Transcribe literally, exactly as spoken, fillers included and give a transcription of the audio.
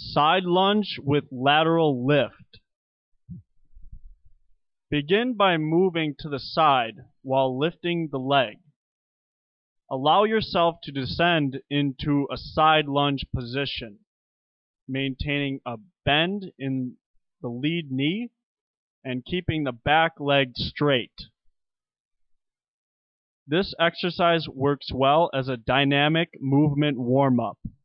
Side lunge with lateral lift. Begin by moving to the side while lifting the leg. Allow yourself to descend into a side lunge position, maintaining a bend in the lead knee and keeping the back leg straight. This exercise works well as a dynamic movement warm-up.